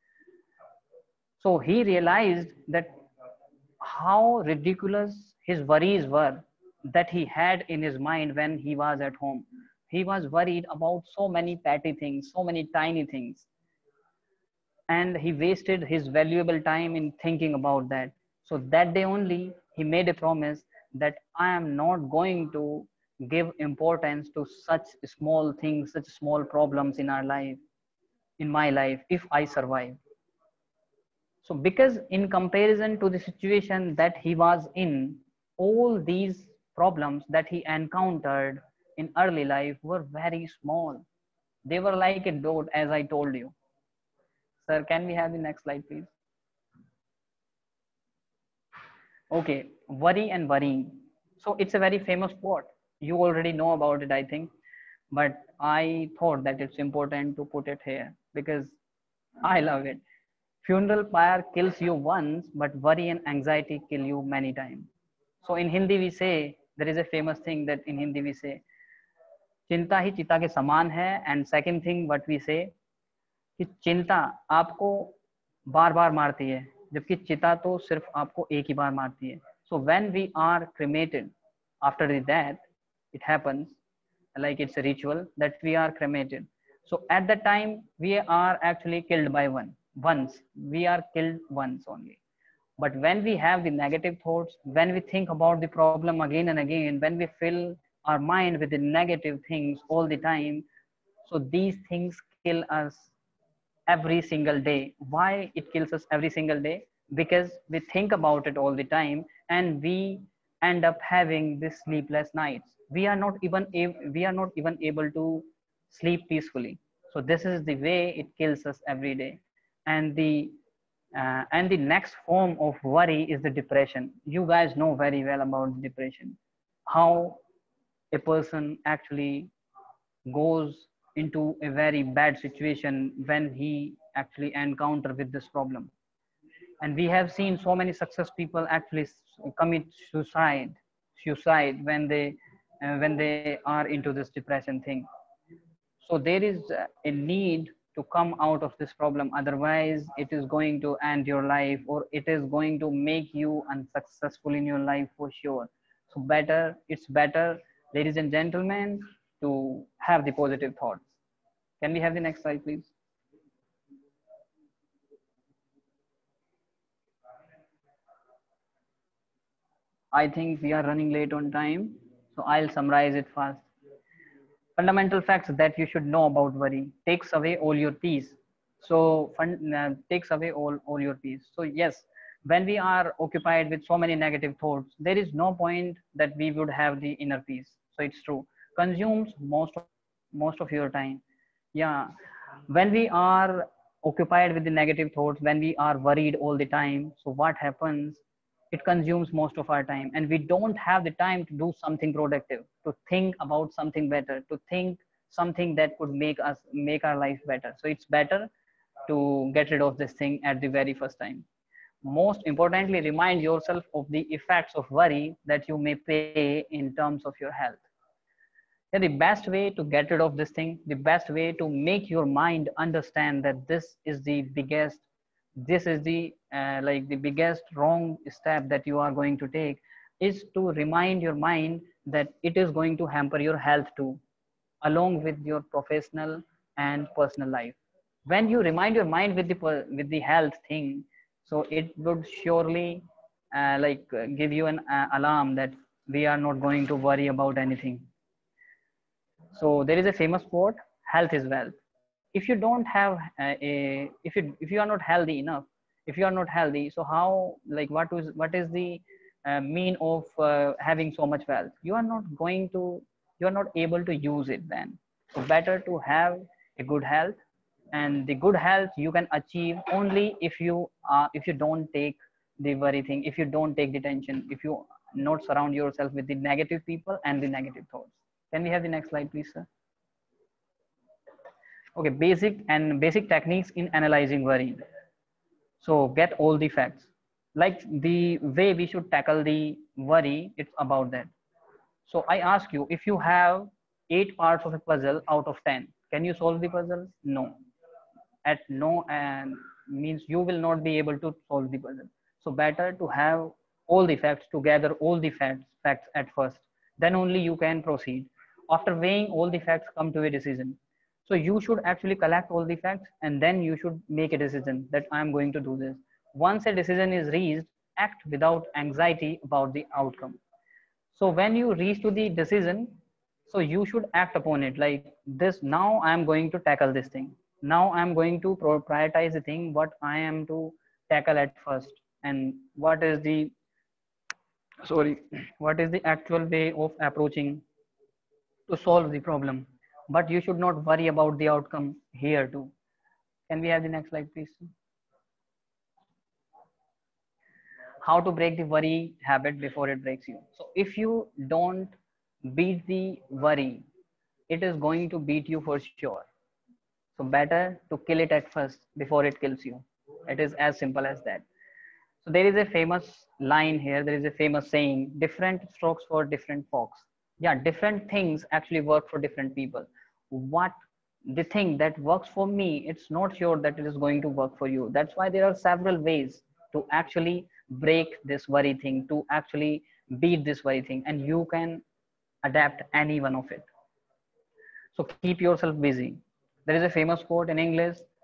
So he realized that how ridiculous his worries were that he had in his mind when he was at home. He was worried about so many petty things, so many tiny things, and he wasted his valuable time in thinking about that. So that day only, he made a promise that I am not going to give importance to such small things, such small problems in our life, in my life, if I survive. So, because in comparison to the situation that he was in, all these problems that he encountered in early life were very small. They were like a dot, as I told you. Sir, can we have the next slide, please? Okay, worry and worrying. So, it's a very famous quote. You already know about it, I think. But I thought that it's important to put it here because I love it. Funeral pyre kills you once, but worry and anxiety kill you many times. So in Hindi we say, there is a famous thing that in Hindi we say, चिंता ही चिता के समान है. And second thing what we say, कि चिंता आपको बार बार मारती है, जबकि चिता तो सिर्फ आपको एक ही बार मारती है. So when we are cremated after the death, it happens like it's a ritual that we are cremated. So at that time we are actually killed by one. once, we are killed once only. But when we have the negative thoughts, when we think about the problem again and again, when we fill our mind with the negative things all the time, so these things kill us every single day. Why it kills us every single day? Because we think about it all the time, and we end up having this sleepless nights. We are not even ab- we are not even able to sleep peacefully. So this is the way it kills us every day. And the uh, and the next form of worry is the depression. You guys know very well about depression, how a person actually goes into a very bad situation when he actually encounter with this problem. And we have seen so many success people actually commit suicide suicide when they uh, when they are into this depression thing. So there is uh, a need to come out of this problem, otherwise it is going to end your life, or it is going to make you unsuccessful in your life for sure. So better, it's better, ladies and gentlemen, to have the positive thoughts. Can we have the next slide, please? I think we are running late on time, so I'll summarize it fast. Fundamental facts that you should know about worry: takes away all your peace. So fun, uh, takes away all, all your peace. So yes, when we are occupied with so many negative thoughts, there is no point that we would have the inner peace. So it's true, consumes most of most of your time. Yeah, when we are occupied with the negative thoughts, when we are worried all the time, so what happens? It consumes most of our time, and we don't have the time to do something productive, to think about something better, to think something that could make us make our life better. So it's better to get rid of this thing at the very first time. Most importantly, remind yourself of the effects of worry that you may pay in terms of your health. Yeah, the best way to get rid of this thing, the best way to make your mind understand that this is the biggest, this is the uh, like the biggest wrong step that you are going to take, is to remind your mind that it is going to hamper your health too, along with your professional and personal life. When you remind your mind with the with the health thing, so it would surely uh, like uh, give you an uh, alarm that we are not going to worry about anything. So there is a famous quote: health is wealth. If you don't have uh, a if you if you are not healthy enough, if you are not healthy, so how, like, what is what is the uh, mean of uh, having so much wealth? You are not going to, you are not able to use it then. So better to have a good health, and the good health you can achieve only if you uh, if you don't take the worry thing, if you don't take the tension, if you not surround yourself with the negative people and the negative thoughts. Can we have the next slide, please, sir? Okay, basic and basic techniques in analyzing worry. So get all the facts. Like the way we should tackle the worry, it's about that. So I ask you, if you have eight parts of a puzzle out of ten, can you solve the puzzle? No. At no, and means you will not be able to solve the puzzle. So better to have all the facts, to gather all the facts facts at first, then only you can proceed. After weighing all the facts, come to a decision. So you should actually collect all the facts, and then you should make a decision that I am going to do this. Once a decision is reached, act without anxiety about the outcome. So when you reach to the decision, so you should act upon it like this: now I am going to tackle this thing, now I am going to prioritize the thing what I am to tackle at first, and what is the, sorry, what is the actual way of approaching to solve the problem. But you should not worry about the outcome here too. Can we have the next slide, please? How to break the worry habit before it breaks you. So if you don't beat the worry, it is going to beat you for sure. So better to kill it at first before it kills you. It is as simple as that. So there is a famous line here, there is a famous saying: different strokes for different folks. Yeah, different things actually work for different people. What the thing that works for me, it's not sure that it is going to work for you. That's why there are several ways to actually break this worry thing, to actually beat this worry thing, and you can adapt any one of it. So keep yourself busy. There is a famous quote in English: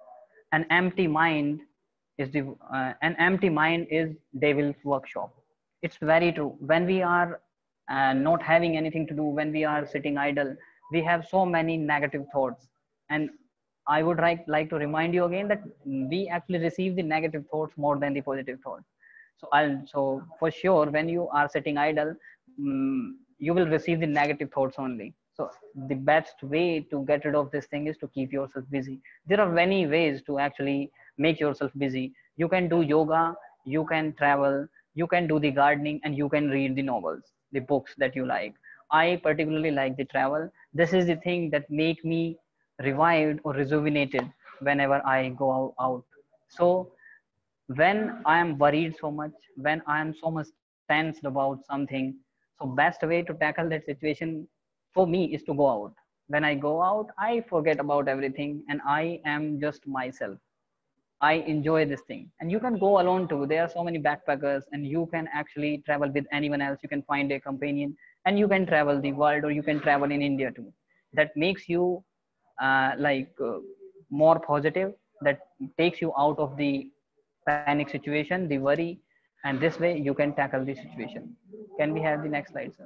An empty mind is the uh, an empty mind is devil's workshop. It's very true. When we are uh, not having anything to do, when we are sitting idle, we have so many negative thoughts. And I would like, like to remind you again that we actually receive the negative thoughts more than the positive thoughts. So I'll so for sure when you are sitting idle, um, you will receive the negative thoughts only. So the best way to get rid of this thing is to keep yourself busy. There are many ways to actually make yourself busy. You can do yoga, you can travel, you can do the gardening, and you can read the novels, the books that you like. I particularly like the travel. This is the thing that make me revived or rejuvenated whenever I go out. So when I am worried so much, when I am so much tensed about something, so best way to tackle that situation for me is to go out. When I go out, I forget about everything and I am just myself. I enjoy this thing. And you can go alone too. There are so many backpackers, and you can actually travel with anyone else. You can find a companion, and you can travel the world, or you can travel in India too. That makes you uh, like uh, more positive. That takes you out of the panic situation, the worry, and this way you can tackle the situation. Can we have the next slide, sir?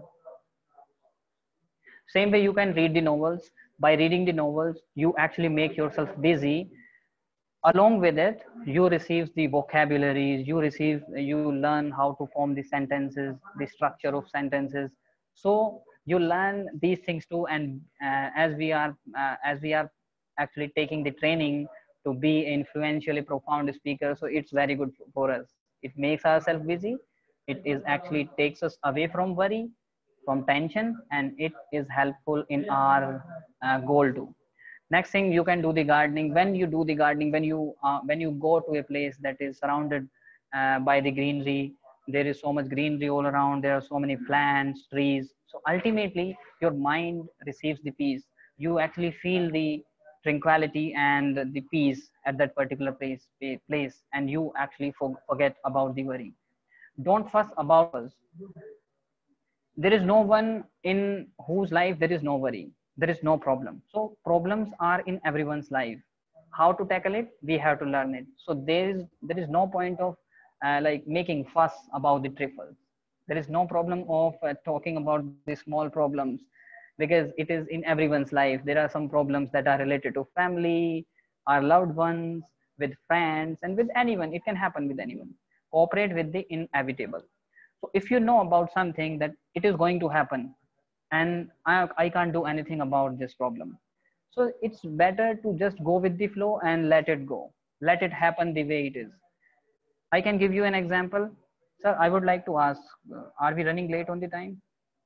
Same way you can read the novels. By reading the novels, you actually make yourself busy. Along with it, you receive the vocabularies, you receive, you learn how to form the sentences, the structure of sentences. So you learn these things too. And uh, as we are uh, as we are actually taking the training to be influentially profound speaker, so it's very good for us. It makes ourselves busy. It is actually takes us away from worry, from tension, and it is helpful in our uh, goal too. Next thing, you can do the gardening. When you do the gardening, when you uh, when you go to a place that is surrounded uh, by the greenery, there is so much greenery all around, there are so many plants, trees. So ultimately your mind receives the peace. You actually feel the tranquility and the peace at that particular place place and you actually for, forget about the worry. Don't fuss about us. There is no one in whose life there is no worry, there is no problem. So problems are in everyone's life. How to tackle it? We have to learn it. So there is there is no point of uh, like making fuss about the trifles. There is no problem of uh, talking about the small problems, because it is in everyone's life. There are some problems that are related to family, our loved ones, with friends, and with anyone. It can happen with anyone. Cooperate with the inevitable. So if you know about something that it is going to happen, and I, I can't do anything about this problem, so it's better to just go with the flow and let it go. Let it happen the way it is. I can give you an example. Sir, I would like to ask, uh, are we running late on the time?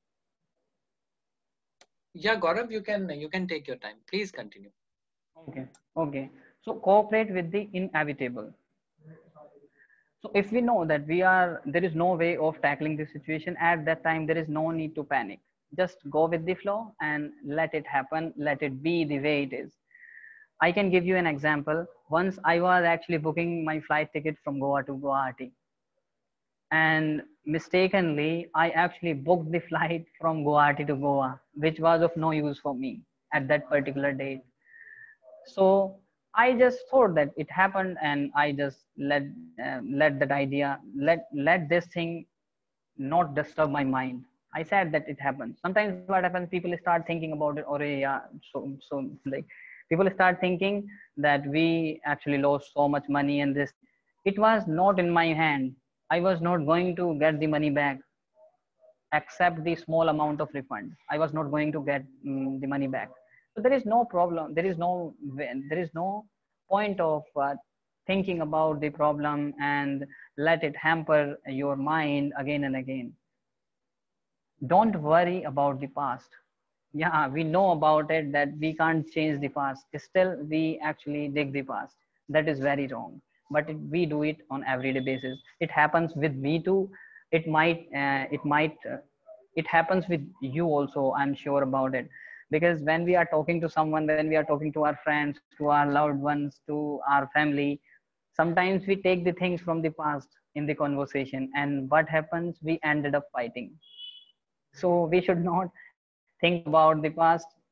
Yeah, Gaurav, you can you can take your time. Please continue. Okay. Okay. So cooperate with the inevitable. So if we know that we are, there is no way of tackling this situation at that time, there is no need to panic. Just go with the flow and let it happen. Let it be the way it is. I can give you an example. Once I was actually booking my flight ticket from Goa to Guwahati, and mistakenly I actually booked the flight from Guwahati to Goa, which was of no use for me at that particular date. So I just thought that it happened, and I just let uh, let that idea, let let this thing not disturb my mind. I said that it happens. Sometimes what happens, people start thinking about it, or yeah, so so like people start thinking that we actually lost so much money, and this, it was not in my hand. I was not going to get the money back, accept the small amount of refund. I was not going to get mm, the money back. So there is no problem. There is no there is no point of uh, thinking about the problem and let it hamper your mind again and again. Don't worry about the past. Yeah, we know about it that we can't change the past. Still, we actually dig the past. That is very wrong. But it, we do it on everyday basis. It happens with me too. It might, uh, it might, uh, it happens with you also. I'm sure about it, because when we are talking to someone, when we are talking to our friends, to our loved ones, to our family, sometimes we take the things from the past in the conversation, and what happens? We ended up fighting. So we should not think about the past.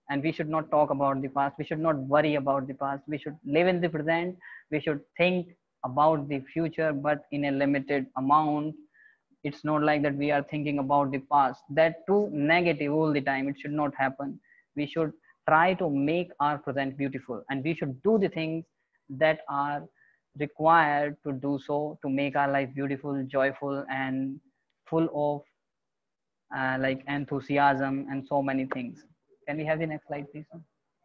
and we should not talk about the past. We should not worry about the past. We should live in the present. We should think about the future, but in a limited amount. It's not like that we are thinking about the past, that too negative all the time. It should not happen. We should try to make our present beautiful, and we should do the things that are required to do so, to make our life beautiful, joyful, and full of uh, like enthusiasm and so many things. Can we have the next slide, please?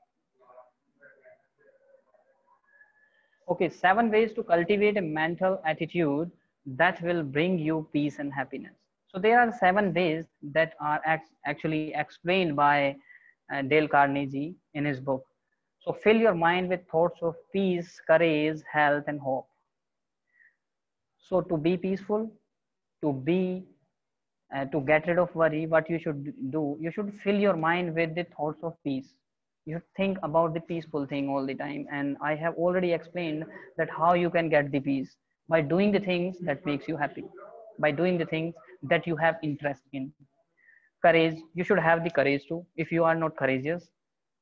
Okay, seven ways to cultivate a mental attitude that will bring you peace and happiness. So there are seven ways that are act- actually explained by uh, Dale Carnegie in his book. So fill your mind with thoughts of peace, courage, health, and hope. So to be peaceful, to be uh, to get rid of worry, what you should do, you should fill your mind with the thoughts of peace. You should think about the peaceful thing all the time, and I have already explained that how you can get the peace by doing the things that makes you happy, by doing the things that you have interest in. Courage, you should have the courage to. If you are not courageous,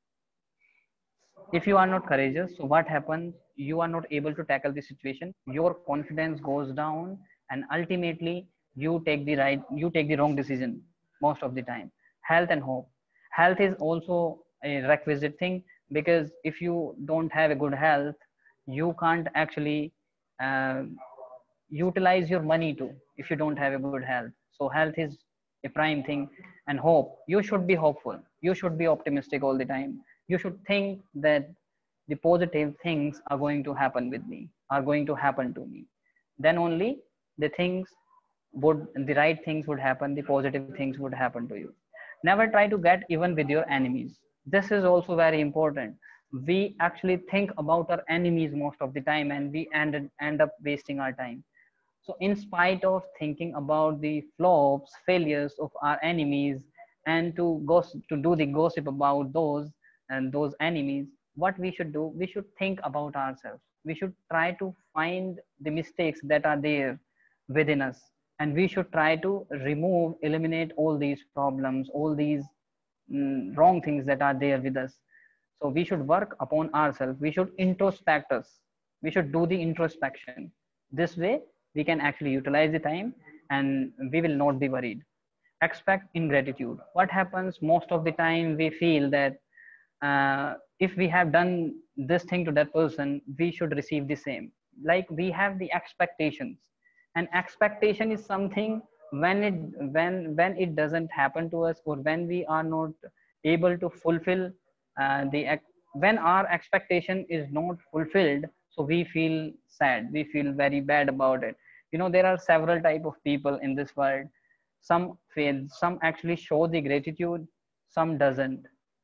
if you are not courageous, so what happens? You are not able to tackle the situation, your confidence goes down, and ultimately you take the right you take the wrong decision most of the time. Health and hope. Health is also a requisite thing, because if you don't have a good health, you can't actually uh, utilize your money too if you don't have a good health. So health is a prime thing. And hope, you should be hopeful, you should be optimistic all the time. You should think that the positive things are going to happen with me, are going to happen to me. Then only the things would the right things would happen, the positive things would happen to you. Never try to get even with your enemies. This is also very important. We actually think about our enemies most of the time, and we end, end up wasting our time. So, in spite of thinking about the flops, failures of our enemies, and to gossip, to do the gossip about those and those enemies, what we should do, we should think about ourselves. We should try to find the mistakes that are there within us, and we should try to remove, eliminate all these problems, all these mm, wrong things that are there with us. So we should work upon ourselves. We should introspect us. We should do the introspection. This way we can actually utilize the time, and we will not be worried. Expect in gratitude. What happens most of the time, we feel that uh, if we have done this thing to that person, we should receive the same. Like we have the expectations, and expectation is something, when it when when it doesn't happen to us, or when we are not able to fulfill uh, the ex- when our expectation is not fulfilled, so we feel sad, we feel very bad about it. You know, there are several type of people in this world. Some fail, some actually show the gratitude, some doesn't,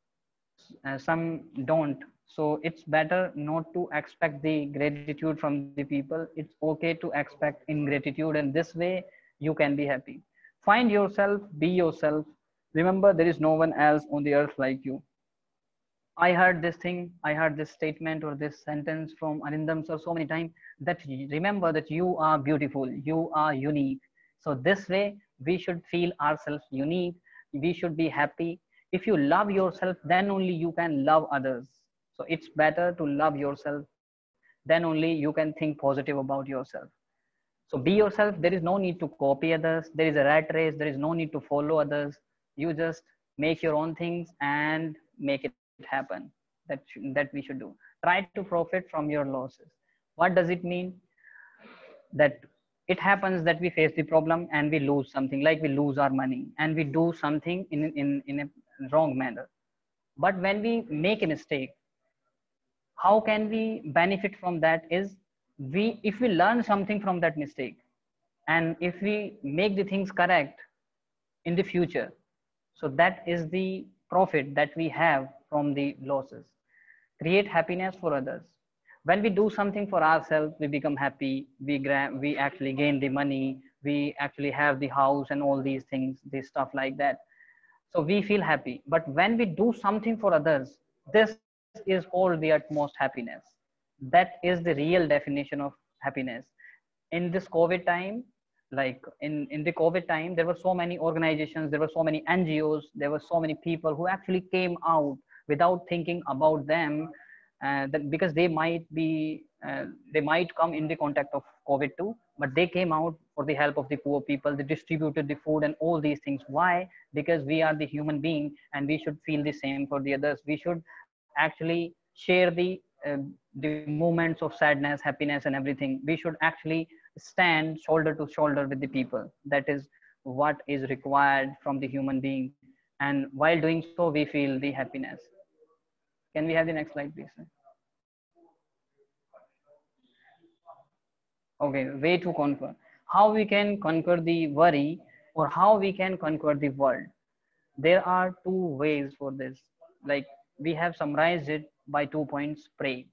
uh, some don't. So it's better not to expect the gratitude from the people. It's okay to expect ingratitude, and this way you can be happy. Find yourself, be yourself. Remember, there is no one else on the earth like you. I heard this thing, I heard this statement or this sentence from Arindam sir so many times, that remember that you are beautiful, you are unique. So this way we should feel ourselves unique. We should be happy. If you love yourself, then only you can love others. So it's better to love yourself. Then only you can think positive about yourself. So be yourself. There is no need to copy others. There is a rat race. There is no need to follow others. You just make your own things and make it happen. That sh- that we should do. Try to profit from your losses. What does it mean? That it happens that we face the problem and we lose something, like we lose our money and we do something in in in a wrong manner. But when we make a mistake, how can we benefit from that? Is we if we learn something from that mistake, and if we make the things correct in the future, so that is the profit that we have from the losses. Create happiness for others. When we do something for ourselves, we become happy. We gra- we actually gain the money. We actually have the house and all these things, this stuff like that. So we feel happy. But when we do something for others, this is called the utmost happiness. That is the real definition of happiness. In this COVID time, like in in the COVID time, there were so many organizations, there were so many N G Os, there were so many people who actually came out without thinking about them, uh, that because they might be uh, they might come in the contact of COVID too, but they came out for the help of the poor people. They distributed the food and all these things. Why? Because we are the human being and we should feel the same for the others. We should actually share the uh, the moments of sadness, happiness, and everything. We should actually stand shoulder to shoulder with the people. That is what is required from the human being, and while doing so we feel the happiness. Can we have the next slide, please? Okay, way to conquer. How we can conquer the worry, or how we can conquer the world? There are two ways for this. Like, we have summarized it by two points: pray.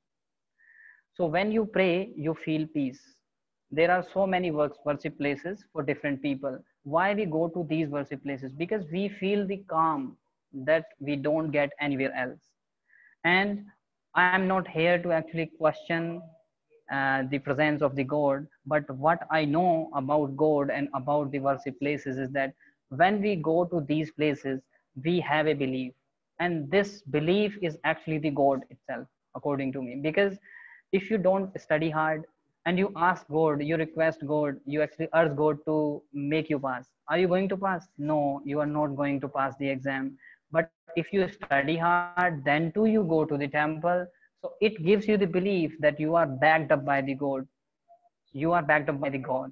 So when you pray, you feel peace. There are so many works, worship places for different people. Why we go to these worship places? Because we feel the calm that we don't get anywhere else. And I am not here to actually question uh, the presence of the God, but what I know about God and about the worship places is that when we go to these places, we have a belief, and this belief is actually the God itself, according to me. Because if you don't study hard and you ask God, you request God, you actually urge God to make you pass, are you going to pass? No, you are not going to pass the exam. But if you study hard, then too you go to the temple. So it gives you the belief that you are backed up by the God. You are backed up by the God.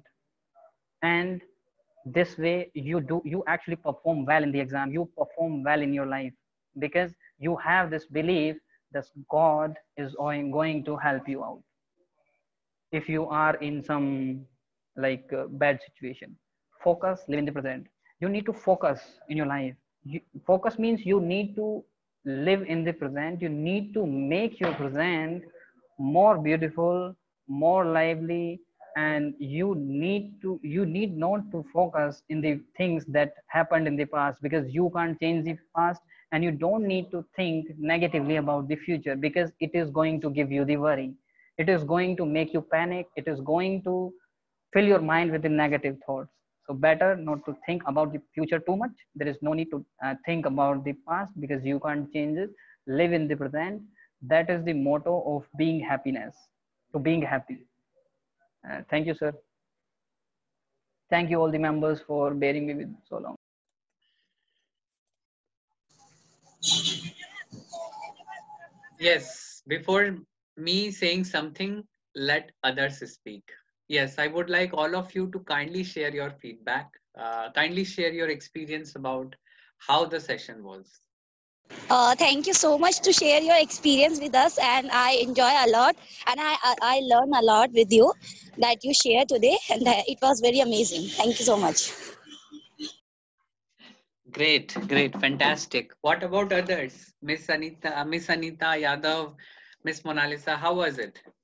And this way you do you actually perform well in the exam, you perform well in your life, because you have this belief that God is going, going to help you out if you are in some like uh, bad situation. Focus, live in the present. You need to focus in your life. You, focus means you need to live in the present. You need to make your present more beautiful, more lively, and you need to you need not to focus in the things that happened in the past, because you can't change the past. And you don't need to think negatively about the future, because it is going to give you the worry. It is going to make you panic. It is going to fill your mind with the negative thoughts. So better not to think about the future too much. There is no need to uh, think about the past, because you can't change it. Live in the present. That is the motto of being happiness, to being happy. Uh, thank you, sir. Thank you all the members for bearing me with so long. Yes, before me saying something, let others speak. Yes, I would like all of you to kindly share your feedback, uh, kindly share your experience about how the session was. Uh, thank you so much to share your experience with us, and I enjoy a lot, and I I, I learn a lot with you that you share today, and uh, it was very amazing. Thank you so much. Great, great, fantastic. What about others? Miss Anita, uh, Miss Anita Yadav, Miss Mona Lisa, how was it?